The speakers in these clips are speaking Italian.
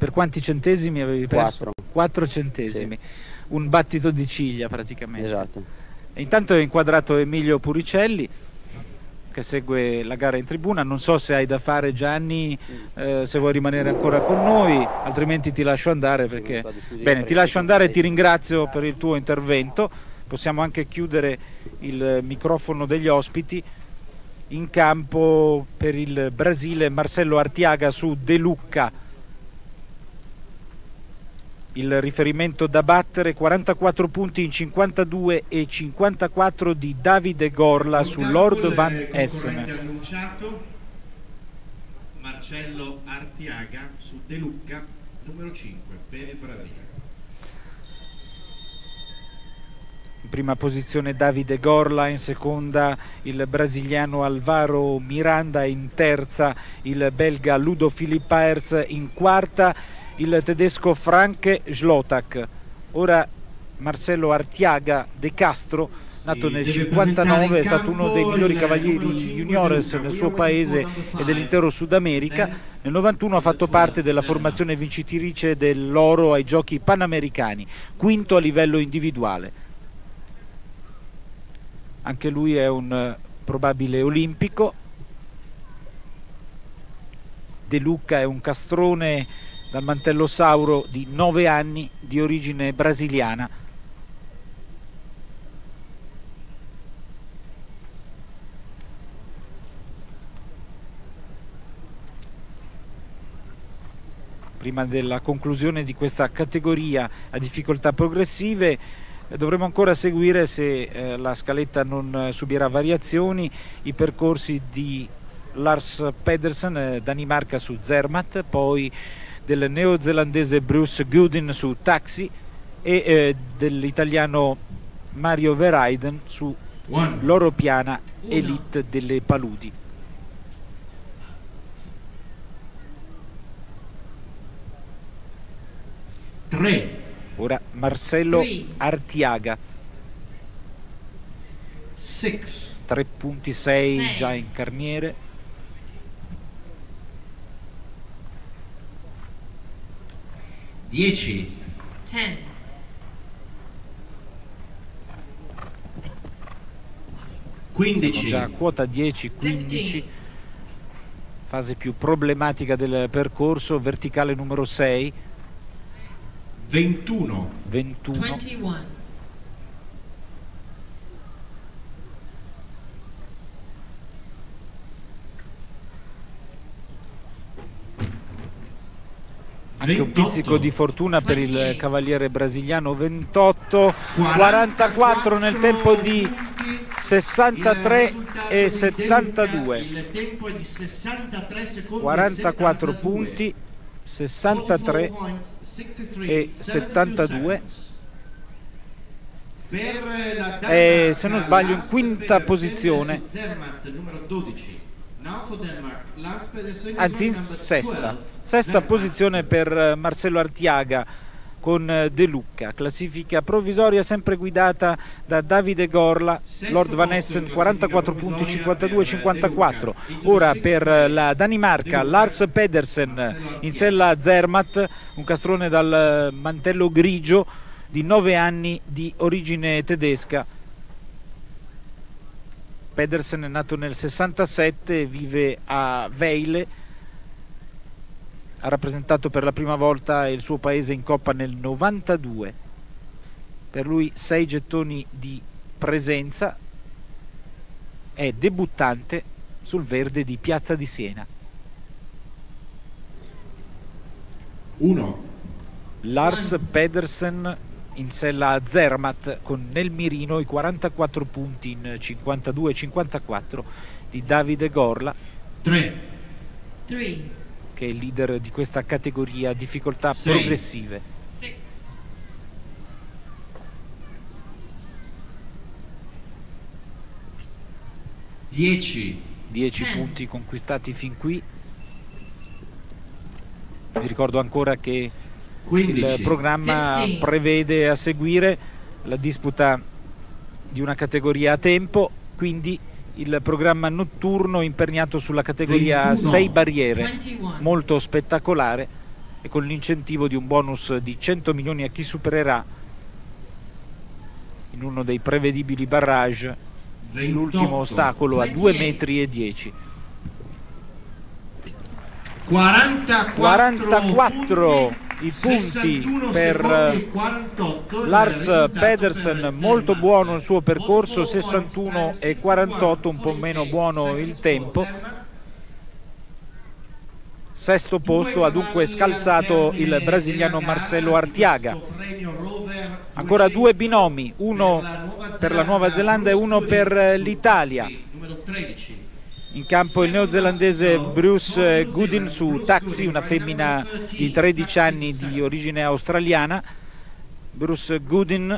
Per quanti centesimi avevi perso? 4. 4 centesimi. Sì. Un battito di ciglia praticamente. Esatto. E intanto è inquadrato Emilio Puricelli che segue la gara in tribuna. Non so se hai da fare, Gianni, se vuoi rimanere ancora con noi, altrimenti ti lascio andare perché... Bene, ti lascio andare e ti ringrazio per il tuo intervento. Possiamo anche chiudere il microfono degli ospiti. In campo per il Brasile Marcelo Artiaga su De Lucca. Il riferimento da battere, 44 punti in 52 e 54 di Davide Gorla su Lord Van Essen. Annunciato Marcello Artiaga su De Lucca, numero 5 per il Brasile. In prima posizione Davide Gorla, in seconda il brasiliano Alvaro Miranda, in terza il belga Ludo Philipp-Aerts, in quarta il tedesco Frank Schlotak. Ora Marcelo Artiaga de Castro, nato nel 59, è stato uno dei migliori cavalieri juniores nel suo paese e dell'intero Sud America. Nel 91 ha fatto parte della formazione vincitrice dell'oro ai giochi panamericani, quinto a livello individuale. Anche lui è un probabile olimpico. De Lucca è un castrone dal mantello sauro di 9 anni, di origine brasiliana. Prima della conclusione di questa categoria a difficoltà progressive dovremo ancora seguire, se la scaletta non subirà variazioni, i percorsi di Lars Pedersen, Danimarca su Zermatt, poi del neozelandese Bruce Goodin su Taxi e dell'italiano Mario Verheiden su Loro Piana Elite delle Paludi. Ora Marcelo Artiaga, 3 punti 6 già in carniere. 10. 15. Siamo già a quota 10-15, fase più problematica del percorso, verticale numero 6. 21. 21. Anche un pizzico di fortuna per il cavaliere brasiliano. 28, 44 nel tempo di 63 e 72. Il tempo è di 63 secondi 44 punti, 63 e 72. E se non sbaglio in quinta posizione, anzi in sesta posizione per Marcelo Artiaga con De Lucca. Classifica provvisoria sempre guidata da Davide Gorla, Lord Van Essen 44 punti, 52-54. Ora per la Danimarca Lars Pedersen in sella Zermatt, un castrone dal mantello grigio di 9 anni, di origine tedesca. Pedersen è nato nel 67, vive a Vejle. Ha rappresentato per la prima volta il suo paese in Coppa nel 92. Per lui 6 gettoni di presenza. È debuttante sul verde di Piazza di Siena. 1. Lars Pedersen in sella a Zermatt con nel mirino i 44 punti in 52-54 di Davide Gorla. 3. Che è il leader di questa categoria, difficoltà progressive. 10 punti conquistati fin qui. Vi ricordo ancora che 15. il programma prevede a seguire la disputa di una categoria a tempo, quindi il programma notturno imperniato sulla categoria 6 barriere, molto spettacolare. e con l'incentivo di un bonus di 100 milioni a chi supererà in uno dei prevedibili barrage l'ultimo ostacolo a 2,10 m. 44 i punti per Lars Pedersen, molto buono il suo percorso, 61,48, un po' meno buono il tempo. Sesto posto ha dunque scalzato il brasiliano Marcelo Artiaga. Ancora due binomi, uno per la Nuova Zelanda e uno per l'Italia. In campo il neozelandese Bruce Goodin su Taxi, una femmina di 13 anni di origine australiana. Bruce Goodin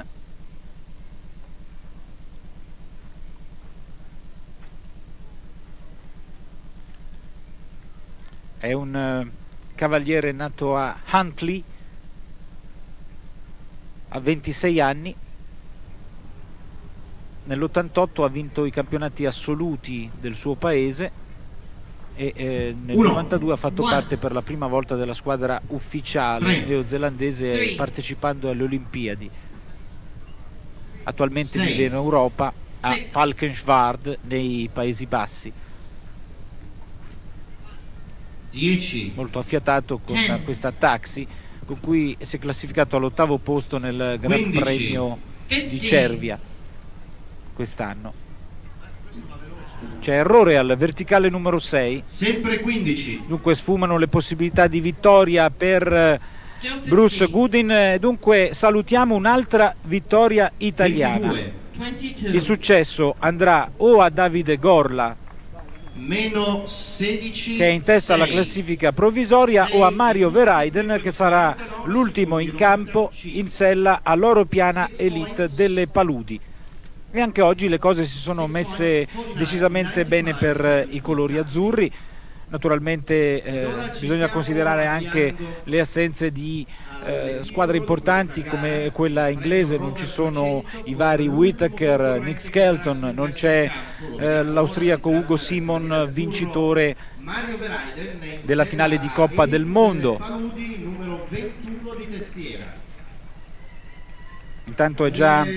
è un cavaliere nato a Huntly a 26 anni. Nell'88 ha vinto i campionati assoluti del suo paese e nel 92 ha fatto parte per la prima volta della squadra ufficiale neozelandese partecipando alle Olimpiadi. Attualmente vive in Europa a Valkenswaard nei Paesi Bassi. Molto affiatato con questa Taxi, con cui si è classificato all'8° posto nel Gran Premio di Cervia quest'anno. C'è errore al verticale numero 6, sempre 15. Dunque sfumano le possibilità di vittoria per Bruce Goodin. Dunque salutiamo un'altra vittoria italiana. 22. Il successo andrà o a Davide Gorla, meno 16, che è in testa alla classifica provvisoria, o a Mario Verheiden, che sarà l'ultimo in campo in sella all'Oro Piana Elite delle Paludi. E anche oggi le cose si sono messe decisamente bene per i colori azzurri. Naturalmente bisogna considerare anche le assenze di squadre importanti come quella inglese. Non ci sono i vari Whittaker, Nick Skelton, non c'è l'austriaco Ugo Simon, vincitore della finale di Coppa del Mondo. Intanto è già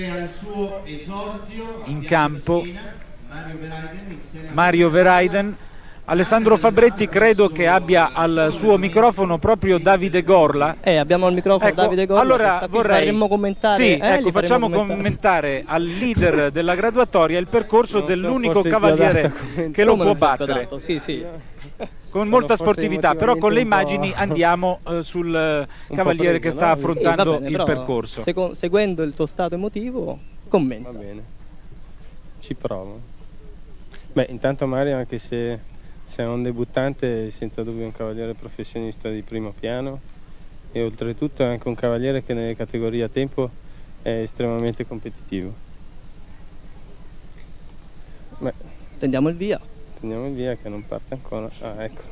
in campo Mario Verheiden. Alessandro Fabretti credo che abbia al suo microfono proprio Davide Gorla. Abbiamo al microfono, ecco, Davide Gorla. Allora vorremmo commentare. Sì, ecco, facciamo commentare al leader della graduatoria il percorso dell'unico cavaliere che lo può battere. Sì. Con molta sportività, però con le immagini andiamo sul cavaliere che sta affrontando il percorso. Seguendo il tuo stato emotivo, commenta. Va bene, ci provo. Beh, intanto Mario, anche se è un debuttante, è senza dubbio un cavaliere professionista di primo piano e oltretutto è anche un cavaliere che nelle categorie a tempo è estremamente competitivo. Beh, tendiamo il via. Andiamo via che non parte ancora. Ah, ecco.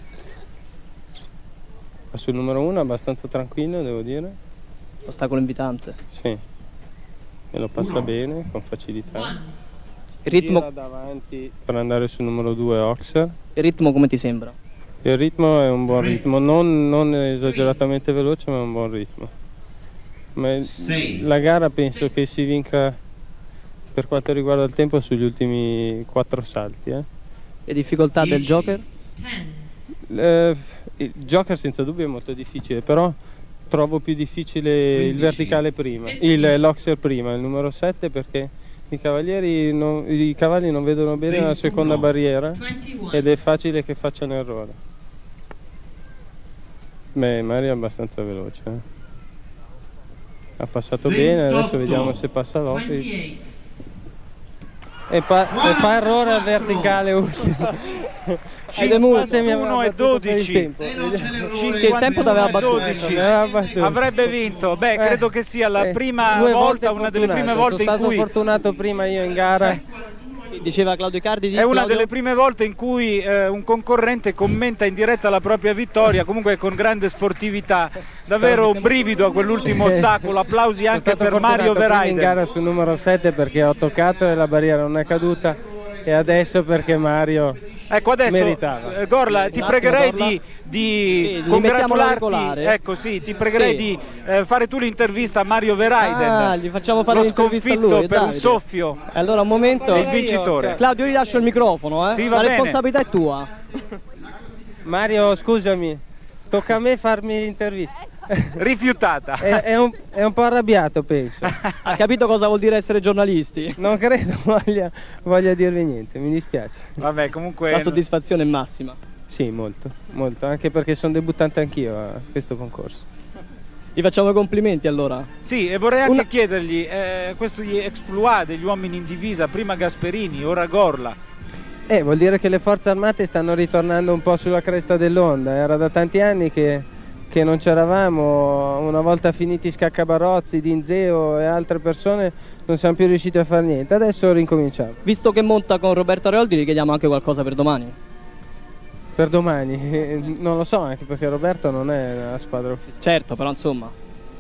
Sul numero 1 abbastanza tranquillo, devo dire. Ostacolo invitante. Sì. E lo passa bene, con facilità. Il ritmo tira davanti per andare sul numero 2 Oxer. Il ritmo come ti sembra? Il ritmo è un buon ritmo, non esageratamente veloce, ma è un buon ritmo. Ma la gara penso che si vinca per quanto riguarda il tempo sugli ultimi 4 salti. Le difficoltà del Joker? Il Joker senza dubbio è molto difficile, però trovo più difficile il verticale prima, l'Oxer prima, il numero 7, perché i cavalli non vedono bene la seconda barriera ed è facile che facciano errore. Beh, Mario è abbastanza veloce. Ha passato bene, adesso vediamo se passa Lopez. E fa errore al verticale ultimo. 51 e 12. Il tempo t'aveva battuto. Avrebbe vinto. Beh, credo che sia la prima volta, una delle prime volte in cui... Sono stato fortunato prima io in gara. Sì, diceva Claudio Icardi. È una delle prime volte in cui un concorrente commenta in diretta la propria vittoria, comunque con grande sportività. Davvero un brivido a quell'ultimo ostacolo. Applausi anche per Mario Verheiden. In gara sul numero 7 perché ho toccato e la barriera non è caduta, e adesso perché Mario Ecco, adesso meritava. Gorla, ti pregherei di congratularti. Ecco, sì, ti pregherei di fare tu l'intervista a Mario Verheiden. Ah, gli facciamo fare lo l'intervista a sconfitto lui, per un Davide. soffio. Allora, un momento. Il vincitore. Claudio, io gli lascio il microfono, Sì, la va bene. responsabilità è tua. Mario, scusami, tocca a me farmi l'intervista. Rifiutata. È un po' arrabbiato, penso. Ha capito cosa vuol dire essere giornalisti? Non credo voglia dirvi niente, mi dispiace. Vabbè, comunque La soddisfazione è massima. Sì, molto, molto, anche perché sono debuttante anch'io a questo concorso. Gli facciamo i complimenti allora. Sì, e vorrei anche chiedergli questi exploit degli uomini in divisa, prima Gasperini, ora Gorla. Vuol dire che le forze armate stanno ritornando un po' sulla cresta dell'onda. Era da tanti anni che non c'eravamo, una volta finiti Scaccabarozzi, Dinzeo e altre persone non siamo più riusciti a fare niente. Adesso rincominciamo. Visto che monta con Roberto Areoldi, gli chiediamo anche qualcosa per domani. Per domani non lo so, anche perché Roberto non è nella squadra ufficiale. Certo, però insomma.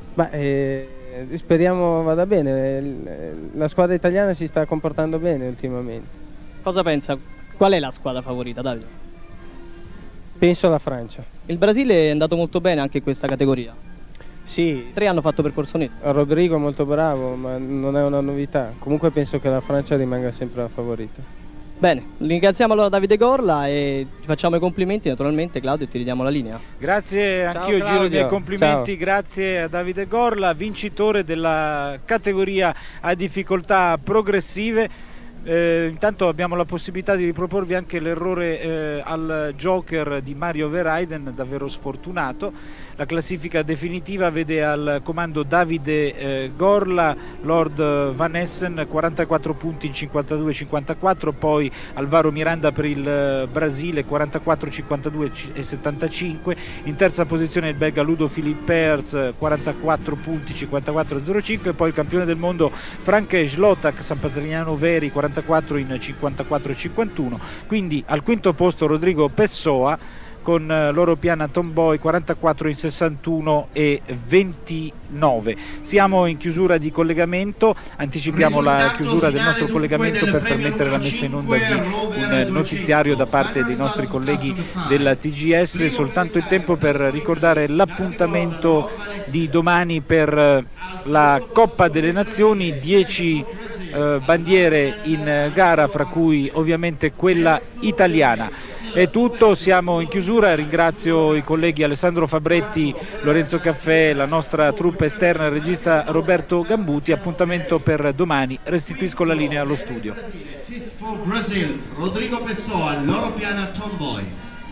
Speriamo vada bene. La squadra italiana si sta comportando bene ultimamente. Cosa pensa? Qual è la squadra favorita, Davide? Penso alla Francia. Il Brasile è andato molto bene anche in questa categoria. Sì, 3 hanno fatto percorso netto. Rodrigo è molto bravo, ma non è una novità. Comunque penso che la Francia rimanga sempre la favorita. Bene, ringraziamo allora Davide Gorla e ti facciamo i complimenti naturalmente, Claudio, e ti ridiamo la linea. Grazie, Ciao, anch'io giro i miei Claudio. complimenti, Ciao. grazie a Davide Gorla, vincitore della categoria a difficoltà progressive. Intanto abbiamo la possibilità di riproporvi anche l'errore al Joker di Mario Verheiden, davvero sfortunato. La classifica definitiva vede al comando Davide Gorla, Lord Van Essen 44 punti in 52-54, poi Alvaro Miranda per il Brasile 44, 52 e 75, in terza posizione il belga Ludo Philippers 44 punti 54-05, e poi il campione del mondo Frank Schlotak San Patrignano Veri 44 in 54-51, quindi al quinto posto Rodrigo Pessoa con loro piana Tomboy 44 in 61 e 29. Siamo in chiusura di collegamento, anticipiamo la chiusura del nostro collegamento per permettere la messa in onda di un notiziario da parte dei nostri colleghi della TGS. Soltanto il tempo per ricordare l'appuntamento di domani per la Coppa delle Nazioni, 10 bandiere in gara, fra cui ovviamente quella italiana. È tutto, siamo in chiusura, ringrazio i colleghi Alessandro Fabretti, Lorenzo Caffè, la nostra troupe esterna, il regista Roberto Gambuti. Appuntamento per domani, restituisco la linea allo studio. Rodrigo Pessoa, loro piana Tomboy.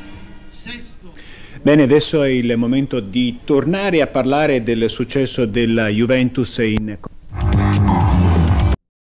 Bene, adesso è il momento di tornare a parlare del successo della Juventus in